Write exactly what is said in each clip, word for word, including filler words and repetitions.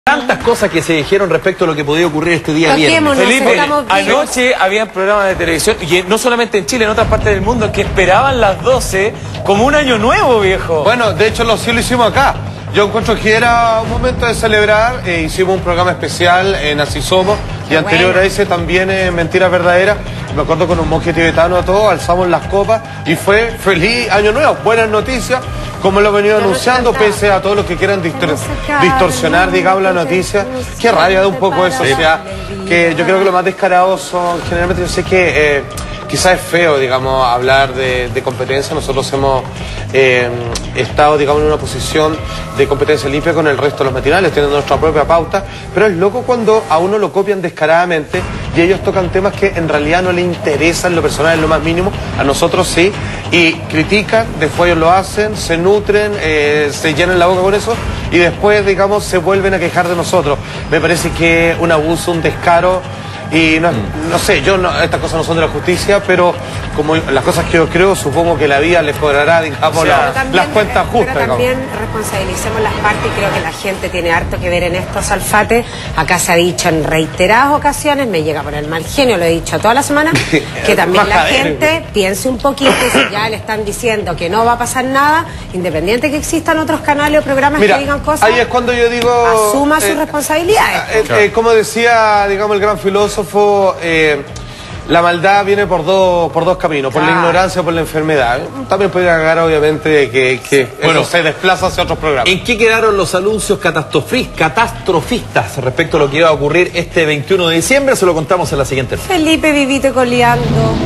Tantas cosas que se dijeron respecto a lo que podía ocurrir este día viernes. Felipe, anoche había programas de televisión, y no solamente en Chile, en otras partes del mundo, que esperaban las doce como un año nuevo, viejo. Bueno, de hecho lo sí lo hicimos acá. Yo encuentro que era un momento de celebrar, eh, hicimos un programa especial en Así Somos, y Qué anterior bueno. a ese también en Mentiras Verdaderas. Me acuerdo con un monje tibetano a todos, alzamos las copas y fue feliz año nuevo, buenas noticias, como lo he venido anunciando, pese a todos los que quieran distor distorsionar, digamos, la noticia. Qué rabia da un poco eso, o sea, que yo creo que lo más descarado son, generalmente yo sé que... Eh, Quizás es feo, digamos, hablar de, de competencia. Nosotros hemos eh, estado, digamos, en una posición de competencia limpia con el resto de los matinales, teniendo nuestra propia pauta, pero es loco cuando a uno lo copian descaradamente y ellos tocan temas que en realidad no le interesan en lo personal, en lo más mínimo, a nosotros sí, y critican, después ellos lo hacen, se nutren, eh, se llenan la boca con eso y después, digamos, se vuelven a quejar de nosotros. Me parece que es un abuso, un descaro. Y no, no sé, yo no, estas cosas no son de la justicia, pero como las cosas que yo creo, supongo que la vida les cobrará, digamos, O sea, la, también, las cuentas justas. Pero también responsabilicemos las partes y creo que la gente tiene harto que ver en esto, Salfate. Acá se ha dicho en reiteradas ocasiones, me llega por el mal genio, lo he dicho toda la semana, que también la gente piense un poquito y si ya le están diciendo que no va a pasar nada, independiente que existan otros canales o programas Mira, que digan cosas, ahí es cuando yo digo... asuma sus eh, responsabilidades. Eh, eh, como decía, digamos, el gran filósofo, eh, la maldad viene por dos por dos caminos, por Ah. la ignorancia o por la enfermedad. También puede cagar, obviamente, que, que Bueno, eso se desplaza hacia otros programas. ¿En qué quedaron los anuncios catastrofi- catastrofistas respecto a lo que iba a ocurrir este veintiuno de diciembre? Se lo contamos en la siguiente. Felipe, vivite coleando.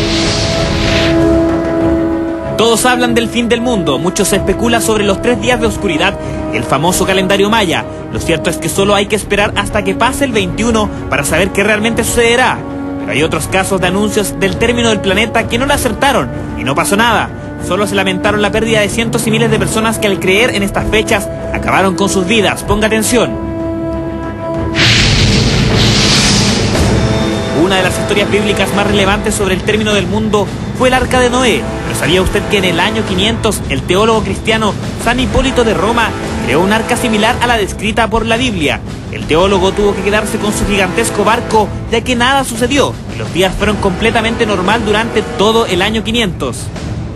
Todos hablan del fin del mundo, mucho se especula sobre los tres días de oscuridad y el famoso calendario maya. Lo cierto es que solo hay que esperar hasta que pase el veintiuno para saber qué realmente sucederá. Pero hay otros casos de anuncios del término del planeta que no lo acertaron y no pasó nada. Solo se lamentaron la pérdida de cientos y miles de personas que al creer en estas fechas acabaron con sus vidas. Ponga atención. Una de las historias bíblicas más relevantes sobre el término del mundo fue el Arca de Noé. ¿Pero sabía usted que en el año quinientos el teólogo cristiano San Hipólito de Roma creó un arca similar a la descrita por la Biblia? El teólogo tuvo que quedarse con su gigantesco barco ya que nada sucedió y los días fueron completamente normal durante todo el año quinientos.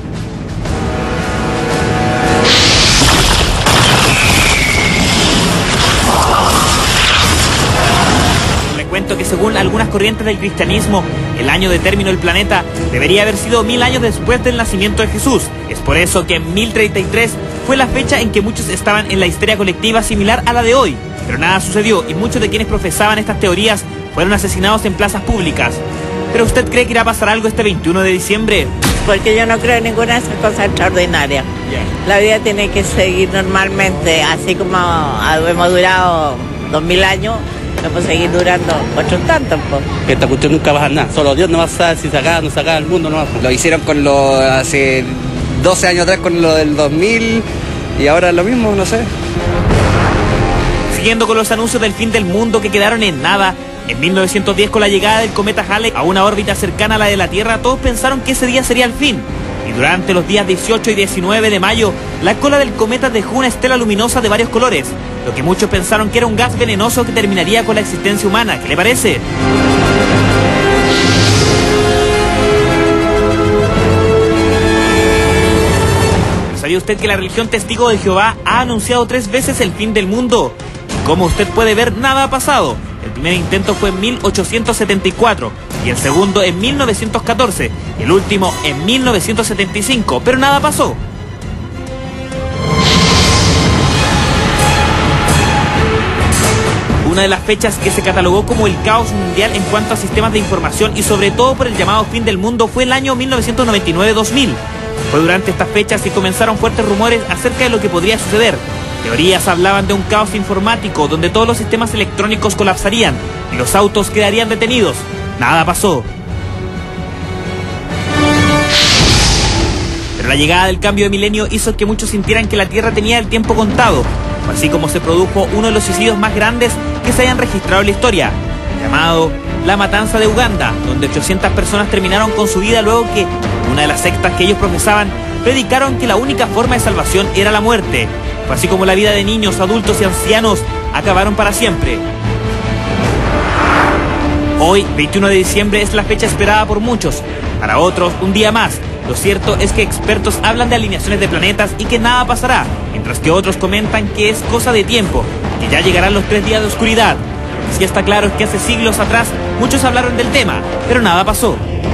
Cuento que según algunas corrientes del cristianismo, el año de término del planeta debería haber sido mil años después del nacimiento de Jesús. Es por eso que en mil treinta y tres fue la fecha en que muchos estaban en la histeria colectiva similar a la de hoy. Pero nada sucedió y muchos de quienes profesaban estas teorías fueron asesinados en plazas públicas. ¿Pero usted cree que irá a pasar algo este veintiuno de diciembre? Porque yo no creo en ninguna de esas cosas extraordinarias. Yeah. La vida tiene que seguir normalmente, así como hemos durado dos mil años. Vamos a seguir durando otros tantos, pues. Esta cuestión nunca va a pasar nada. Solo Dios no va a saber si se acaba o no se acaba el mundo. No va a... Lo hicieron con lo hace doce años atrás con lo del dos mil y ahora es lo mismo, no sé. Siguiendo con los anuncios del fin del mundo que quedaron en nada, en mil novecientos diez con la llegada del cometa Halley a una órbita cercana a la de la Tierra, todos pensaron que ese día sería el fin. Y durante los días dieciocho y diecinueve de mayo, la cola del cometa dejó una estela luminosa de varios colores, lo que muchos pensaron que era un gas venenoso que terminaría con la existencia humana. ¿Qué le parece? ¿Sabía usted que la religión Testigo de Jehová ha anunciado tres veces el fin del mundo? Y como usted puede ver, nada ha pasado. El primer intento fue en mil ochocientos setenta y cuatro y el segundo en mil novecientos catorce y el último en mil novecientos setenta y cinco, pero nada pasó. Una de las fechas que se catalogó como el caos mundial en cuanto a sistemas de información y sobre todo por el llamado fin del mundo fue el año mil novecientos noventa y nueve dos mil. Fue durante estas fechas que comenzaron fuertes rumores acerca de lo que podría suceder. Teorías hablaban de un caos informático donde todos los sistemas electrónicos colapsarían y los autos quedarían detenidos. Nada pasó. Pero la llegada del cambio de milenio hizo que muchos sintieran que la Tierra tenía el tiempo contado, así como se produjo uno de los suicidios más grandes que se hayan registrado en la historia, llamado la Matanza de Uganda, donde ochocientas personas terminaron con su vida luego que una de las sectas que ellos profesaban predicaron que la única forma de salvación era la muerte. Fue así como la vida de niños, adultos y ancianos acabaron para siempre. Hoy, veintiuno de diciembre, es la fecha esperada por muchos. Para otros, un día más. Lo cierto es que expertos hablan de alineaciones de planetas y que nada pasará, mientras que otros comentan que es cosa de tiempo, que ya llegarán los tres días de oscuridad. Lo que sí está claro es que hace siglos atrás muchos hablaron del tema, pero nada pasó.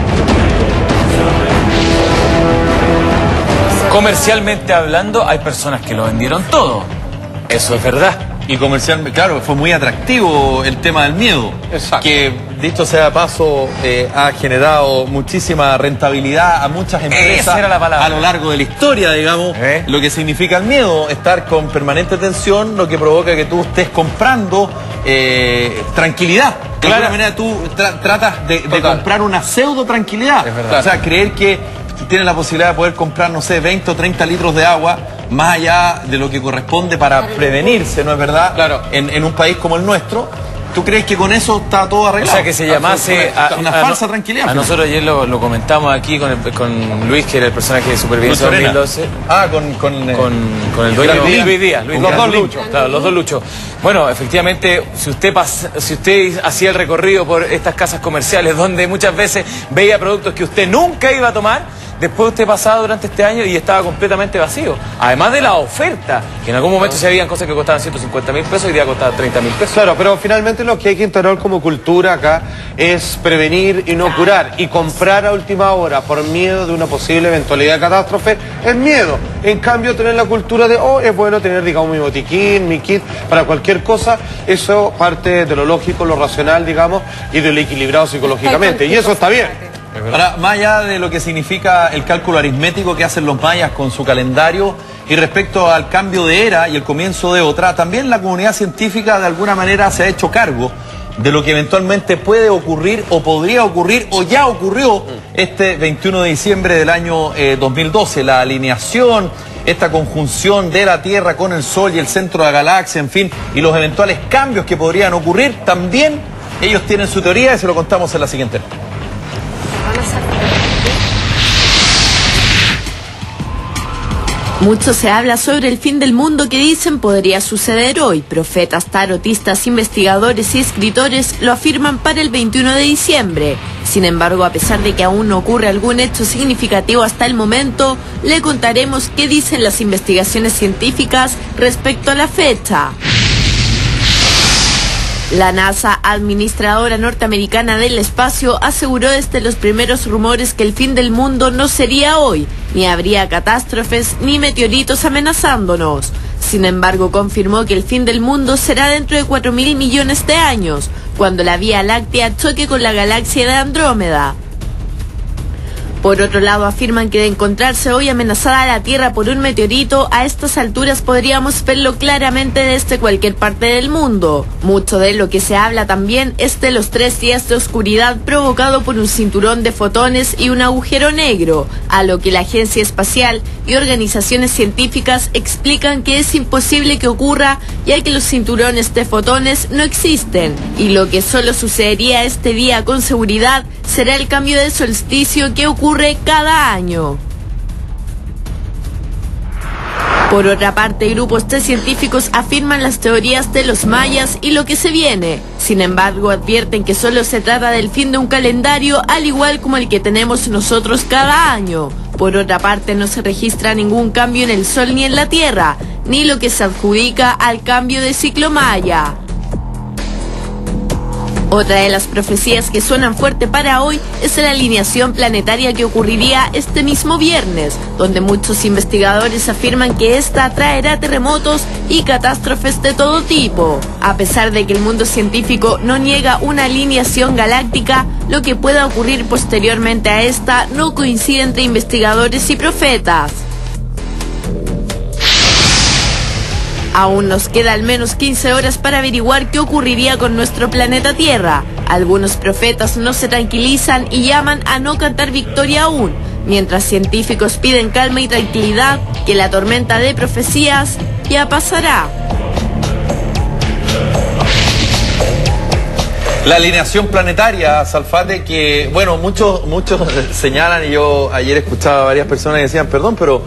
Comercialmente hablando, hay personas que lo vendieron todo. Eso es verdad. Y comercialmente, claro, fue muy atractivo el tema del miedo. Exacto. Que, dicho sea de paso, eh, ha generado muchísima rentabilidad a muchas empresas Esa era la palabra. a lo largo de la historia, digamos. ¿Eh? Lo que significa el miedo, estar con permanente tensión, lo que provoca que tú estés comprando eh, tranquilidad. De Claro. alguna manera tú tra tratas de, de Total. comprar una pseudo tranquilidad. Es verdad. O sea, creer que tienes la posibilidad de poder comprar, no sé, veinte o treinta litros de agua, más allá de lo que corresponde para prevenirse, ¿no es verdad? Claro. En, en un país como el nuestro, ¿tú crees que con eso está todo O arreglado? sea, que se llamase... Absolutamente. Una a- falsa a- tranquilidad. A nosotros ayer lo, lo comentamos aquí con, el- con Luis, que era el personaje de Supervivencia Luis Orena. dos mil doce. Ah, con... Con, eh, Con, con el dueño Luis Luis Díaz. Luis Díaz. Luis Los Díaz. dos Luis- Luchos. Claro, los dos Luchos. Bueno, efectivamente, si usted, pas- si usted hacía el recorrido por estas casas comerciales donde muchas veces veía productos que usted nunca iba a tomar, después usted pasaba durante este año y estaba completamente vacío. Además de la oferta, que en algún momento se habían cosas que costaban ciento cincuenta mil pesos y hoy día costaban treinta mil pesos. Claro, pero finalmente lo que hay que instaurar como cultura acá es prevenir y no curar. Y comprar a última hora por miedo de una posible eventualidad de catástrofe es miedo. En cambio, tener la cultura de, oh, es bueno tener, digamos, mi botiquín, mi kit para cualquier cosa, eso parte de lo lógico, lo racional, digamos, y de lo equilibrado psicológicamente. Y eso está bien. Ahora, más allá de lo que significa el cálculo aritmético que hacen los mayas con su calendario y respecto al cambio de era y el comienzo de otra, también la comunidad científica de alguna manera se ha hecho cargo de lo que eventualmente puede ocurrir o podría ocurrir o ya ocurrió este veintiuno de diciembre del año eh, dos mil doce. La alineación, esta conjunción de la Tierra con el Sol y el centro de la galaxia, en fin, y los eventuales cambios que podrían ocurrir, también ellos tienen su teoría y se lo contamos en la siguiente. Mucho se habla sobre el fin del mundo que dicen podría suceder hoy. Profetas, tarotistas, investigadores y escritores lo afirman para el veintiuno de diciembre. Sin embargo, a pesar de que aún no ocurre algún hecho significativo hasta el momento, le contaremos qué dicen las investigaciones científicas respecto a la fecha. La NASA, administradora norteamericana del espacio, aseguró desde los primeros rumores que el fin del mundo no sería hoy, ni habría catástrofes ni meteoritos amenazándonos. Sin embargo, confirmó que el fin del mundo será dentro de cuatro mil millones de años, cuando la Vía Láctea choque con la galaxia de Andrómeda. Por otro lado, afirman que de encontrarse hoy amenazada la Tierra por un meteorito, a estas alturas podríamos verlo claramente desde cualquier parte del mundo. Mucho de lo que se habla también es de los tres días de oscuridad provocado por un cinturón de fotones y un agujero negro, a lo que la Agencia Espacial y organizaciones científicas explican que es imposible que ocurra, ya que los cinturones de fotones no existen, y lo que solo sucedería este día con seguridad será el cambio de solsticio que ocurre cada año. Por otra parte, grupos de científicos afirman las teorías de los mayas y lo que se viene. Sin embargo, advierten que solo se trata del fin de un calendario, al igual como el que tenemos nosotros cada año. Por otra parte, no se registra ningún cambio en el Sol ni en la Tierra, ni lo que se adjudica al cambio de ciclo maya. Otra de las profecías que suenan fuerte para hoy es la alineación planetaria que ocurriría este mismo viernes, donde muchos investigadores afirman que esta traerá terremotos y catástrofes de todo tipo. A pesar de que el mundo científico no niega una alineación galáctica, lo que pueda ocurrir posteriormente a esta no coincide entre investigadores y profetas. Aún nos queda al menos quince horas para averiguar qué ocurriría con nuestro planeta Tierra. Algunos profetas no se tranquilizan y llaman a no cantar victoria aún, mientras científicos piden calma y tranquilidad, que la tormenta de profecías ya pasará. La alineación planetaria, Salfate, que, bueno, muchos muchos señalan, y yo ayer escuchaba a varias personas que decían, perdón, pero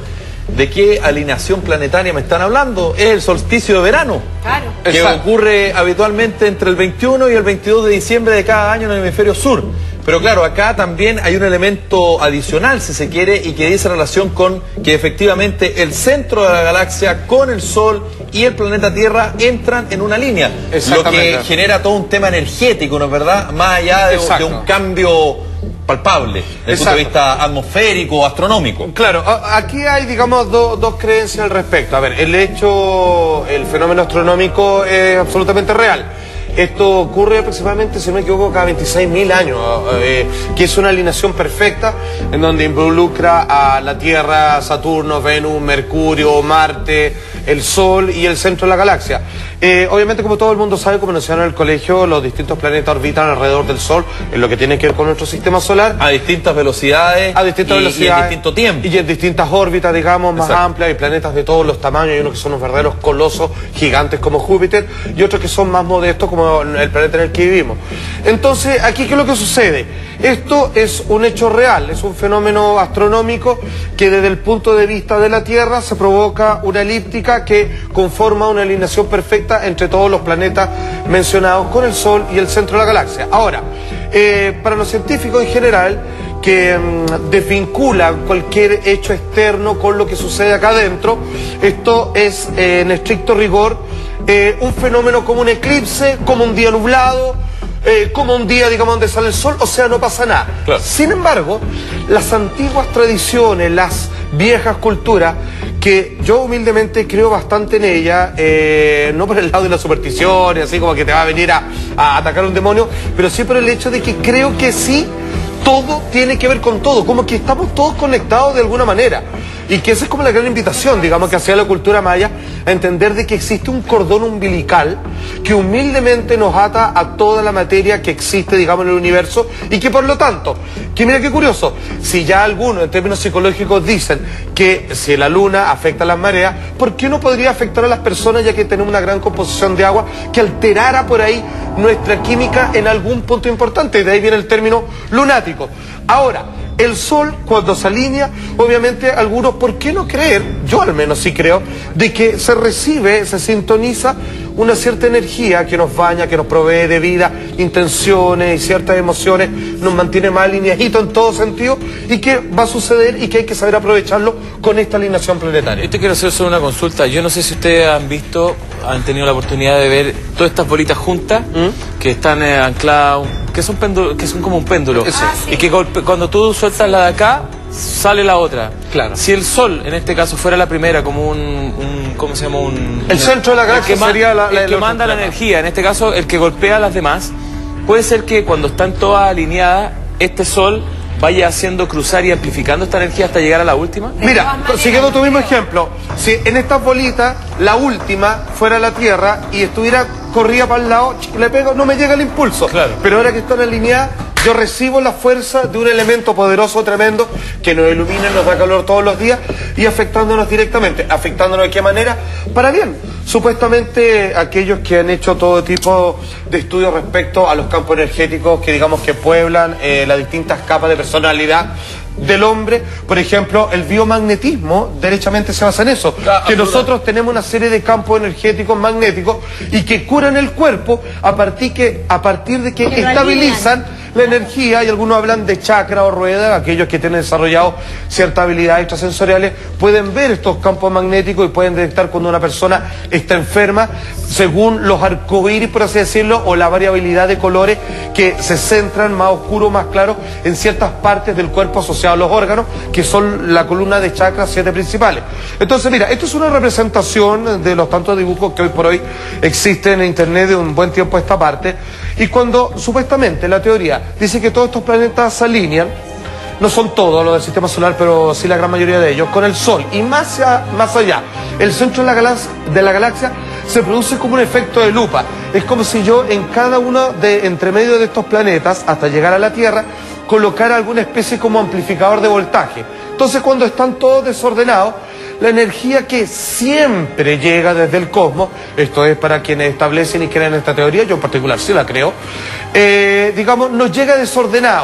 ¿de qué alineación planetaria me están hablando? Es el solsticio de verano. Claro. Que Exacto. ocurre habitualmente entre el veintiuno y el veintidós de diciembre de cada año en el hemisferio sur. Pero claro, acá también hay un elemento adicional, si se quiere, y que dice relación con que efectivamente el centro de la galaxia con el Sol y el planeta Tierra entran en una línea. Lo que genera todo un tema energético, ¿no es verdad? Más allá de, de un cambio palpable, desde el punto de vista atmosférico, astronómico. Claro, aquí hay, digamos, do, dos creencias al respecto. A ver, el hecho, el fenómeno astronómico es absolutamente real. Esto ocurre aproximadamente, si no me equivoco, cada veintiséis mil años, eh, que es una alineación perfecta en donde involucra a la Tierra, Saturno, Venus, Mercurio, Marte, el Sol y el centro de la galaxia. Eh, obviamente, como todo el mundo sabe, como nos enseñaron en el colegio, los distintos planetas orbitan alrededor del Sol, en lo que tiene que ver con nuestro sistema solar. A distintas velocidades. A distintas y, velocidades. Y en distinto tiempo. Y en distintas órbitas, digamos, más Exacto. amplias, y planetas de todos los tamaños. Hay unos que son los verdaderos colosos gigantes como Júpiter, y otros que son más modestos como el planeta en el que vivimos. Entonces, aquí, ¿qué es lo que sucede? Esto es un hecho real, es un fenómeno astronómico que desde el punto de vista de la Tierra se provoca una elíptica que conforma una alineación perfecta entre todos los planetas mencionados con el Sol y el centro de la galaxia. Ahora, eh, para los científicos en general, que mmm, desvinculan cualquier hecho externo con lo que sucede acá adentro, esto es, eh, en estricto rigor, eh, un fenómeno como un eclipse, como un día nublado, eh, como un día, digamos, donde sale el sol, o sea, no pasa nada. Claro. Sin embargo, las antiguas tradiciones, las viejas culturas, que yo humildemente creo bastante en ella, eh, no por el lado de las supersticiones, así como que te va a venir a, a atacar un demonio, pero sí por el hecho de que creo que sí, todo tiene que ver con todo, como que estamos todos conectados de alguna manera. Y que esa es como la gran invitación, digamos, que hacía la cultura maya, a entender de que existe un cordón umbilical que humildemente nos ata a toda la materia que existe, digamos, en el universo, y que por lo tanto, que mira qué curioso, si ya algunos en términos psicológicos dicen que si la luna afecta a las mareas, ¿por qué no podría afectar a las personas, ya que tenemos una gran composición de agua que alterara por ahí nuestra química en algún punto importante? De ahí viene el término lunático. Ahora, el Sol, cuando se alinea, obviamente algunos, ¿por qué no creer? Yo al menos sí creo, de que se recibe, se sintoniza una cierta energía que nos baña, que nos provee de vida, intenciones y ciertas emociones, nos mantiene más alineaditos en todo sentido, y que va a suceder y que hay que saber aprovecharlo con esta alineación planetaria. Yo te quiero hacer solo una consulta. Yo no sé si ustedes han visto, han tenido la oportunidad de ver todas estas bolitas juntas, ¿Mm? que están eh, ancladas, que son péndulo, que son como un péndulo, Ah, sí. y que golpe, cuando tú sueltas la de acá, sale la otra. Claro. Si el Sol, en este caso, fuera la primera, como un, un ¿cómo se llama? Un, El centro de la galaxia el que sería la, la el que el manda la otro energía, en este caso, el que golpea a las demás. Puede ser que cuando están todas alineadas, este Sol vaya haciendo cruzar y amplificando esta energía hasta llegar a la última. Mira, siguiendo tu mismo ejemplo, si en estas bolitas la última fuera la Tierra y estuviera corrida para el lado, le pego, no me llega el impulso. Claro. Pero ahora que están alineadas, yo recibo la fuerza de un elemento poderoso, tremendo, que nos ilumina, nos da calor todos los días y afectándonos directamente. ¿Afectándonos de qué manera? Para bien. Supuestamente aquellos que han hecho todo tipo de estudios respecto a los campos energéticos que digamos que pueblan eh, las distintas capas de personalidad del hombre, por ejemplo, el biomagnetismo derechamente se basa en eso, Ah, que absoluta. nosotros tenemos una serie de campos energéticos magnéticos y que curan el cuerpo a partir, que, a partir de que Que lo estabilizan la energía, y algunos hablan de chakra o rueda. Aquellos que tienen desarrollado ciertas habilidades extrasensoriales pueden ver estos campos magnéticos y pueden detectar cuando una persona está enferma según los arcoíris, por así decirlo, o la variabilidad de colores que se centran más oscuro, más claro en ciertas partes del cuerpo asociadas a los órganos, que son la columna de chakras siete principales. Entonces, mira, esto es una representación de los tantos dibujos que hoy por hoy existen en internet de un buen tiempo a esta parte, y cuando supuestamente la teoría dice que todos estos planetas se alinean, no son todos los del sistema solar, pero sí la gran mayoría de ellos, con el Sol, y más, a, más allá, el centro de la, galaxia, de la galaxia se produce como un efecto de lupa. Es como si yo en cada uno de entre medio de estos planetas, hasta llegar a la Tierra, colocara alguna especie como amplificador de voltaje. Entonces, cuando están todos desordenados, la energía que siempre llega desde el cosmos, esto es para quienes establecen y creen esta teoría, yo en particular sí la creo, eh, digamos, nos llega desordenado.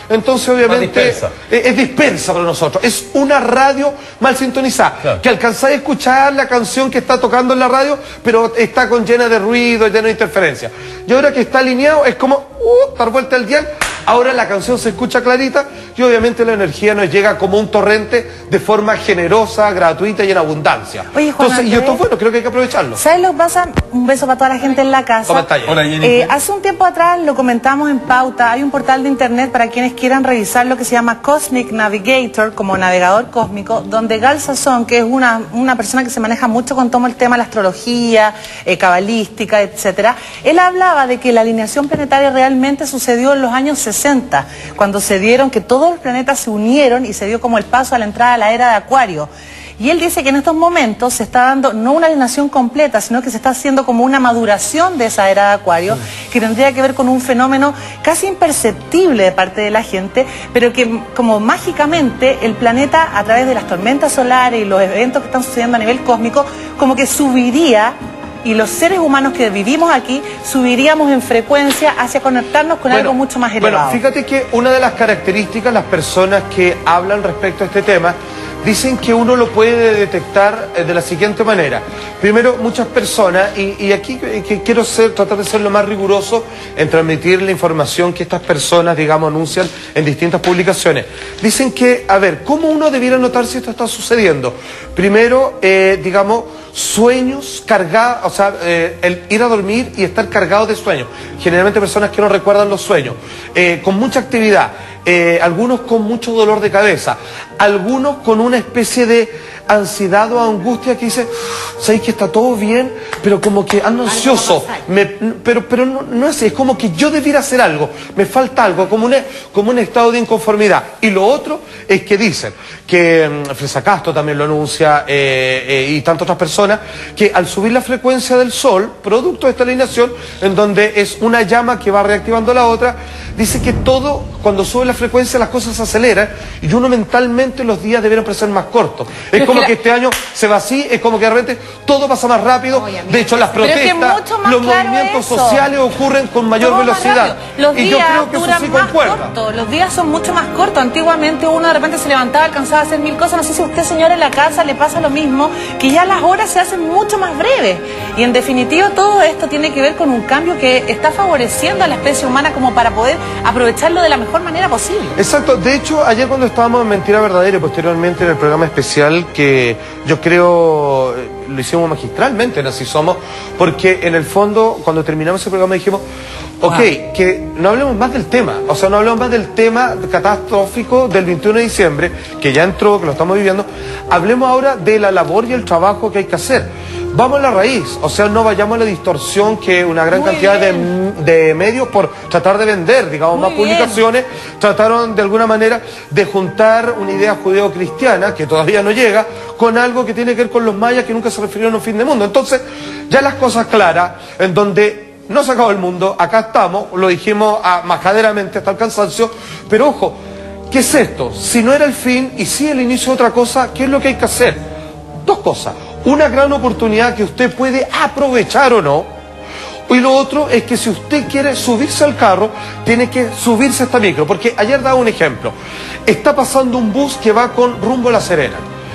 entonces obviamente dispersa. Es, es dispersa para nosotros. Es una radio mal sintonizada, claro. Que alcanzáis a escuchar la canción que está tocando en la radio, pero está con llena de ruido, llena de interferencia. Y ahora que está alineado es como uh, dar vuelta al dial. Ahora la canción se escucha clarita y obviamente la energía nos llega como un torrente de forma generosa, gratuita y en abundancia. Oye, Juan Entonces, y esto es bueno, creo que hay que aprovecharlo. ¿Sabes lo que pasa? Un beso para toda la gente en la casa. ¿Cómo está, Jenny? Hola, Jenny. Eh, hace un tiempo atrás lo comentamos en Pauta. Hay un portal de internet para quienes quieran revisar lo que se llama Cosmic Navigator, como navegador cósmico, donde Gal Sasson, que es una, una persona que se maneja mucho con todo el tema de la astrología, eh, cabalística, etcétera, él hablaba de que la alineación planetaria realmente sucedió en los años sesenta, cuando se dieron que todos los planetas se unieron y se dio como el paso a la entrada a la era de Acuario. Y él dice que en estos momentos se está dando no una alineación completa, sino que se está haciendo como una maduración de esa era de Acuario, que tendría que ver con un fenómeno casi imperceptible de parte de la gente, pero que como mágicamente el planeta, a través de las tormentas solares y los eventos que están sucediendo a nivel cósmico, como que subiría, y los seres humanos que vivimos aquí subiríamos en frecuencia hacia conectarnos con bueno, algo mucho más elevado. Bueno, fíjate que una de las características, las personas que hablan respecto a este tema, dicen que uno lo puede detectar de la siguiente manera. Primero, muchas personas, y, y aquí que quiero ser, tratar de ser lo más riguroso en transmitir la información que estas personas, digamos, anuncian en distintas publicaciones. Dicen que, a ver, ¿cómo uno debiera notar si esto está sucediendo? Primero, eh, digamos, sueños cargados, o sea, eh, el ir a dormir y estar cargado de sueños. Generalmente personas que no recuerdan los sueños, eh, con mucha actividad. Eh, algunos con mucho dolor de cabeza, algunos con una especie de ansiedad o angustia que dice, sabéis que está todo bien, pero como que ando ansioso, me, pero, pero no, no es así, es como que yo debiera hacer algo, me falta algo, como un, como un estado de inconformidad. Y lo otro es que dicen, que um, Fresa Castro también lo anuncia, eh, eh, y tantas otras personas, que al subir la frecuencia del Sol, producto de esta alineación, en donde es una llama que va reactivando la otra, dice que todo, cuando sube la frecuencia, las cosas se aceleran, y uno mentalmente los días debieran parecer más cortos. Es como que este año se va así, es como que de repente todo pasa más rápido. Oye, de hecho, las protestas, los claro movimientos eso. sociales ocurren con mayor todo velocidad. Los y días yo creo que duran eso sí más concuerda. cortos, los días son mucho más cortos. Antiguamente uno de repente se levantaba, alcanzaba a hacer mil cosas. No sé si a usted, señora, en la casa le pasa lo mismo, que ya las horas se hacen mucho más breves. Y en definitiva todo esto tiene que ver con un cambio que está favoreciendo a la especie humana como para poder aprovecharlo de la mejor manera posible. Exacto. De hecho, ayer cuando estábamos en Mentira Verdadera y posteriormente en el programa especial que yo creo lo hicimos magistralmente en Así Somos, porque en el fondo cuando terminamos ese programa dijimos, ok, wow, que no hablemos más del tema, o sea, no hablemos más del tema catastrófico del veintiuno de diciembre, que ya entró, que lo estamos viviendo, hablemos ahora de la labor y el trabajo que hay que hacer. Vamos a la raíz, o sea, no vayamos a la distorsión que una gran Muy cantidad de, de medios, por tratar de vender, digamos, Muy más bien. publicaciones, trataron de alguna manera de juntar una idea judeo-cristiana, que todavía no llega, con algo que tiene que ver con los mayas, que nunca se refirieron a un fin de mundo. Entonces, ya las cosas claras, en donde no se acabó el mundo, acá estamos, lo dijimos a, majaderamente hasta el cansancio, pero ojo, ¿qué es esto? Si no era el fin y si el inicio de otra cosa, ¿qué es lo que hay que hacer? Dos cosas. Una gran oportunidad que usted puede aprovechar o no. Y lo otro es que si usted quiere subirse al carro, tiene que subirse a esta micro. Porque ayer daba un ejemplo. Está pasando un bus que va con rumbo a La Serena.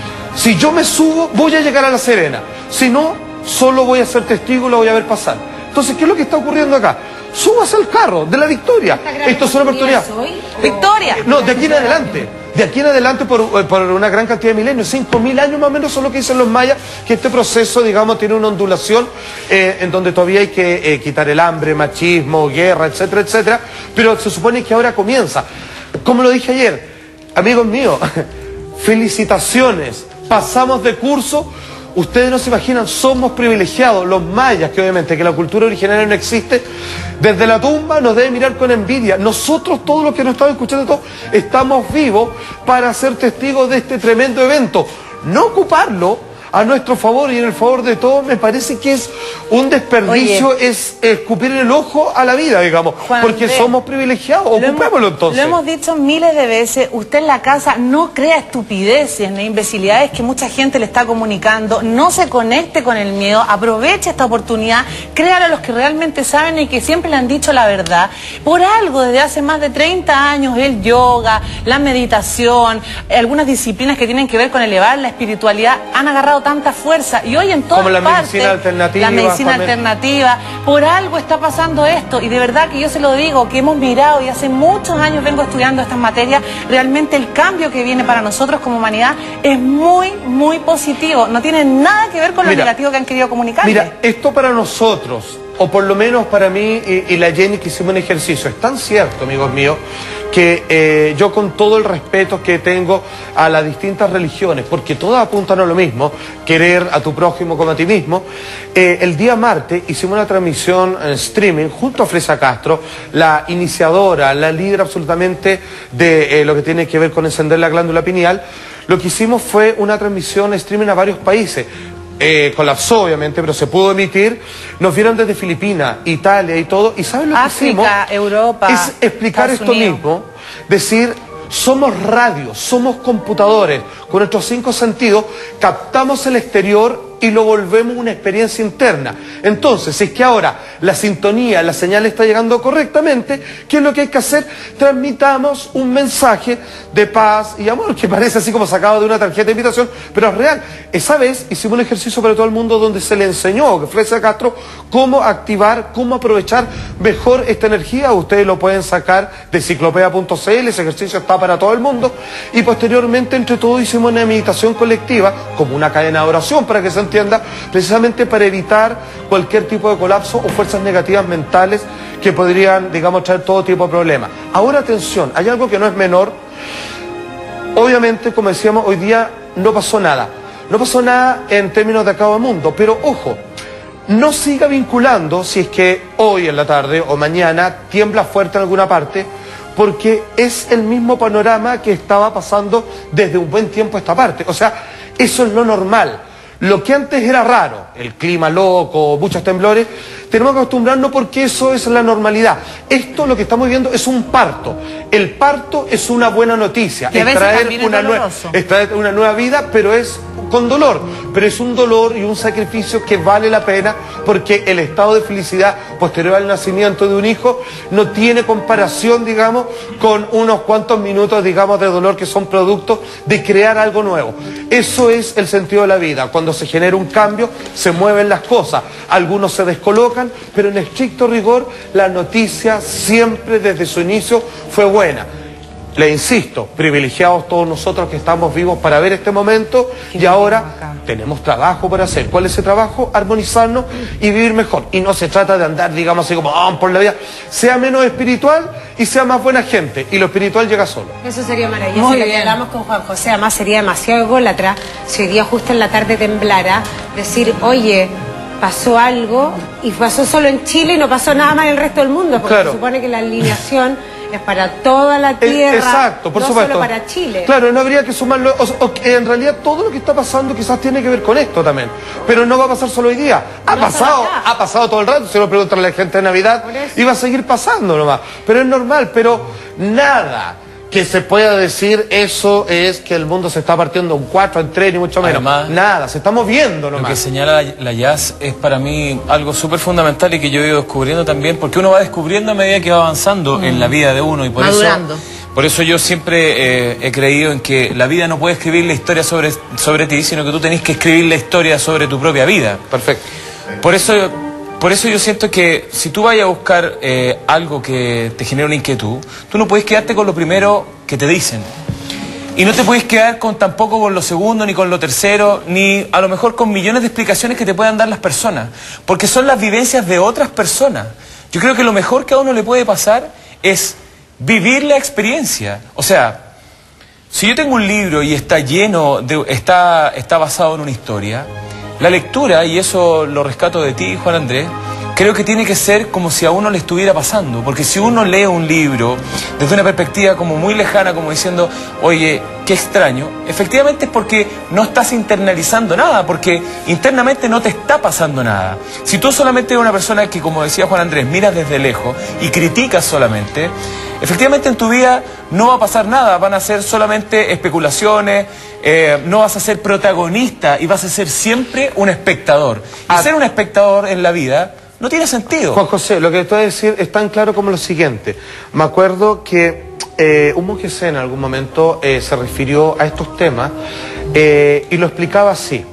Si yo me subo, voy a llegar a La Serena. Si no, solo voy a ser testigo y lo voy a ver pasar. Entonces, ¿qué es lo que está ocurriendo acá? Súbase al carro de la Victoria. Esto es una oportunidad. Victoria. No, de aquí en adelante. De aquí en adelante por, por una gran cantidad de milenios, cinco mil años más o menos son lo que dicen los mayas, que este proceso, digamos, tiene una ondulación eh, en donde todavía hay que eh, quitar el hambre, machismo, guerra, etcétera, etcétera, pero se supone que ahora comienza. Como lo dije ayer, amigos míos, felicitaciones, pasamos de curso. Ustedes no se imaginan, somos privilegiados, los mayas, que obviamente que la cultura originaria no existe, desde la tumba nos debe mirar con envidia. Nosotros, todos los que nos estamos escuchando, todos, estamos vivos para ser testigos de este tremendo evento. No ocuparlo a nuestro favor y en el favor de todos, me parece que es un desperdicio, Oye, es escupir en el ojo a la vida, digamos, Juan porque Andrés, somos privilegiados, ocupémoslo entonces. Lo hemos dicho miles de veces, usted en la casa no crea estupideces ni imbecilidades que mucha gente le está comunicando, no se conecte con el miedo, aproveche esta oportunidad, créalo a los que realmente saben y que siempre le han dicho la verdad. Por algo, desde hace más de treinta años, el yoga, la meditación, algunas disciplinas que tienen que ver con elevar la espiritualidad han agarrado tanta fuerza y hoy en todas Como la partes, medicina alternativa, la medicina alternativa, por algo está pasando esto y de verdad que yo se lo digo, que hemos mirado y hace muchos años vengo estudiando estas materias, realmente el cambio que viene para nosotros como humanidad es muy, muy positivo, no tiene nada que ver con lo mira, negativo que han querido comunicar. Mira, esto para nosotros, o por lo menos para mí y, y la Jenny que hicimos un ejercicio, es tan cierto, amigos míos, que eh, yo con todo el respeto que tengo a las distintas religiones, porque todas apuntan a lo mismo, querer a tu prójimo como a ti mismo, eh, el día martes hicimos una transmisión en streaming junto a Fresa Castro, la iniciadora, la líder absolutamente de eh, lo que tiene que ver con encender la glándula pineal. Lo que hicimos fue una transmisión streaming a varios países. Eh, colapsó obviamente, pero se pudo emitir. Nos vieron desde Filipinas, Italia y todo. ¿Y saben lo que África, hicimos? Europa, es explicar Estados esto Unidos. mismo, decir, somos radio, somos computadores, con nuestros cinco sentidos captamos el exterior y lo volvemos una experiencia interna. Entonces, si es que ahora la sintonía, la señal está llegando correctamente, ¿qué es lo que hay que hacer? Transmitamos un mensaje de paz y amor, que parece así como sacado de una tarjeta de invitación, pero es real. Esa vez hicimos un ejercicio para todo el mundo donde se le enseñó a Fresa Castro cómo activar, cómo aprovechar mejor esta energía. Ustedes lo pueden sacar de ciclopea punto c l, ese ejercicio está para todo el mundo. Y posteriormente, entre todos, hicimos una meditación colectiva, como una cadena de oración, para que se entienda, precisamente para evitar cualquier tipo de colapso o fuerzas negativas mentales que podrían, digamos, traer todo tipo de problemas. Ahora, atención, hay algo que no es menor. Obviamente, como decíamos, hoy día no pasó nada. No pasó nada en términos de acabo de mundo, pero ojo, no siga vinculando si es que hoy en la tarde o mañana tiembla fuerte en alguna parte, porque es el mismo panorama que estaba pasando desde un buen tiempo a esta parte. O sea, eso es lo normal. Lo que antes era raro, el clima loco, muchos temblores, tenemos que acostumbrarnos porque eso es la normalidad. Esto, lo que estamos viendo, es un parto. El parto es una buena noticia, es traer una, nue es traer una nueva vida, pero es con dolor. Pero es un dolor y un sacrificio que vale la pena, porque el estado de felicidad posterior al nacimiento de un hijo no tiene comparación, digamos, con unos cuantos minutos, digamos, de dolor que son producto de crear algo nuevo. Eso es el sentido de la vida. Cuando se genera un cambio, se mueven las cosas. Algunos se descolocan, pero en estricto rigor, la noticia siempre desde su inicio fue buena. Le insisto, privilegiados todos nosotros que estamos vivos para ver este momento y ahora tenemos trabajo para hacer. ¿Cuál es ese trabajo? Armonizarnos y vivir mejor. Y no se trata de andar, digamos así como oh, por la vida. Sea menos espiritual y sea más buena gente. Y lo espiritual llega solo. Eso sería maravilloso. Lo que hablamos con Juan José, además sería demasiado ególatra si hoy día justo en la tarde temblara, decir, oye, pasó algo y pasó solo en Chile y no pasó nada más en el resto del mundo, porque claro, se supone que la alineación es para toda la tierra, exacto, por no supuesto, solo para Chile. Claro, no habría que sumarlo, o, o, en realidad todo lo que está pasando quizás tiene que ver con esto también, pero no va a pasar solo hoy día, ha no pasado, ha pasado todo el rato, si lo preguntan a la gente de Navidad, y va a seguir pasando nomás, pero es normal, pero nada que se pueda decir eso es que el mundo se está partiendo en cuatro, en tres, ni mucho menos. Además, nada, se está moviendo nomás. Lo que señala la, la Jazz es para mí algo súper fundamental y que yo he ido descubriendo también, porque uno va descubriendo a medida que va avanzando mm. en la vida de uno y por Madurando. eso... Por eso yo siempre eh, he creído en que la vida no puede escribir la historia sobre, sobre ti, sino que tú tenés que escribir la historia sobre tu propia vida. Perfecto. Por eso... Por eso yo siento que si tú vayas a buscar eh, algo que te genere una inquietud, tú no puedes quedarte con lo primero que te dicen. Y no te puedes quedar con tampoco con lo segundo, ni con lo tercero, ni a lo mejor con millones de explicaciones que te puedan dar las personas. Porque son las vivencias de otras personas. Yo creo que lo mejor que a uno le puede pasar es vivir la experiencia. O sea, si yo tengo un libro y está lleno, de, está, está basado en una historia... La lectura, y eso lo rescato de ti, Juan Andrés, creo que tiene que ser como si a uno le estuviera pasando, porque si uno lee un libro desde una perspectiva como muy lejana, como diciendo, oye, qué extraño, efectivamente es porque no estás internalizando nada, porque internamente no te está pasando nada. Si tú solamente eres una persona que, como decía Juan Andrés, miras desde lejos y criticas solamente, efectivamente en tu vida no va a pasar nada, van a ser solamente especulaciones, eh, no vas a ser protagonista y vas a ser siempre un espectador. Y ah, ser un espectador en la vida no tiene sentido. Juan José, lo que te voy a decir es tan claro como lo siguiente. Me acuerdo que eh, un monje zen en algún momento eh, se refirió a estos temas eh, y lo explicaba así.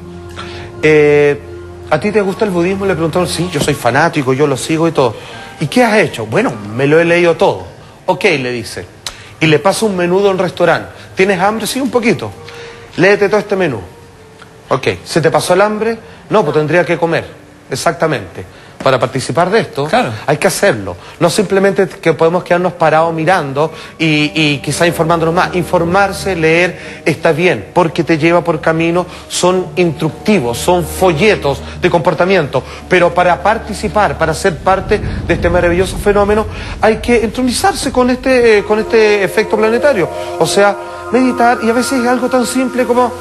Eh, ¿A ti te gusta el budismo? Le preguntaron, sí, yo soy fanático, yo lo sigo y todo. ¿Y qué has hecho? Bueno, me lo he leído todo. Ok, le dice. Y le pasa un menú de un restaurante. ¿Tienes hambre? Sí, un poquito. Léete todo este menú. Ok, ¿se te pasó el hambre? No, pues tendría que comer. Exactamente. Para participar de esto, claro, hay que hacerlo. No simplemente que podemos quedarnos parados mirando y, y quizá informándonos más. Informarse, leer, está bien, porque te lleva por camino, son instructivos, son folletos de comportamiento. Pero para participar, para ser parte de este maravilloso fenómeno, hay que entronizarse con este, con este efecto planetario. O sea, meditar, y a veces es algo tan simple como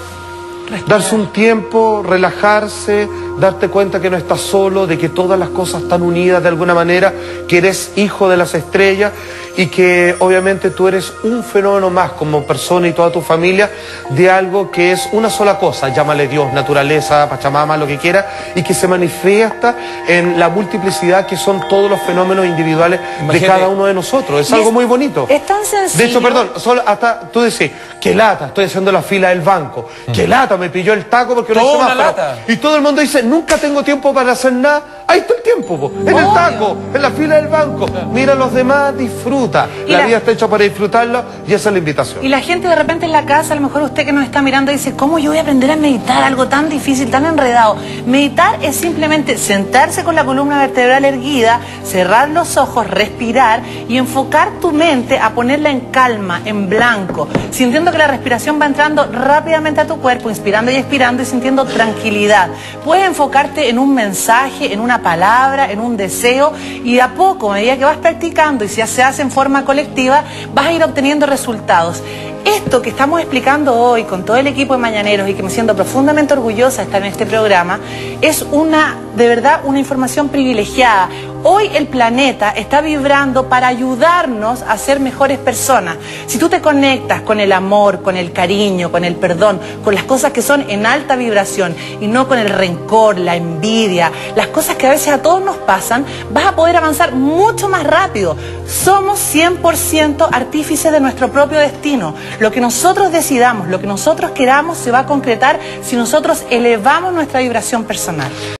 darse un tiempo, relajarse, darte cuenta que no estás solo, de que todas las cosas están unidas de alguna manera, que eres hijo de las estrellas y que obviamente tú eres un fenómeno más como persona y toda tu familia de algo que es una sola cosa, llámale Dios, naturaleza, Pachamama, lo que quiera, y que se manifiesta en la multiplicidad que son todos los fenómenos individuales. Imagínate, de cada uno de nosotros. Es algo es, muy bonito. Es tan sencillo. De hecho, perdón, solo hasta tú decís, qué lata, estoy haciendo la fila del banco, mm. qué lata, me pilló el taco porque no hice más. Y todo el mundo dice, nunca tengo tiempo para hacer nada. Ahí está el tiempo, po. En el taco, en la fila del banco. Mira a los demás, disfruta. La, la vida está hecha para disfrutarlo y esa es la invitación. Y la gente de repente en la casa, a lo mejor usted que nos está mirando dice, ¿cómo yo voy a aprender a meditar? Algo tan difícil, tan enredado. Meditar es simplemente sentarse con la columna vertebral erguida, cerrar los ojos, respirar y enfocar tu mente a ponerla en calma, en blanco, sintiendo que la respiración va entrando rápidamente a tu cuerpo, inspirando y expirando y sintiendo tranquilidad. Puedes enfocarte en un mensaje, en una palabra, en un deseo, y de a poco, a medida que vas practicando y si se hace en forma colectiva, vas a ir obteniendo resultados. Esto que estamos explicando hoy con todo el equipo de Mañaneros y que me siento profundamente orgullosa de estar en este programa, es una, de verdad, una información privilegiada. Hoy el planeta está vibrando para ayudarnos a ser mejores personas. Si tú te conectas con el amor, con el cariño, con el perdón, con las cosas que son en alta vibración y no con el rencor, la envidia, las cosas que a veces a todos nos pasan, vas a poder avanzar mucho más rápido. Somos cien por ciento artífices de nuestro propio destino. Lo que nosotros decidamos, lo que nosotros queramos se va a concretar si nosotros elevamos nuestra vibración personal.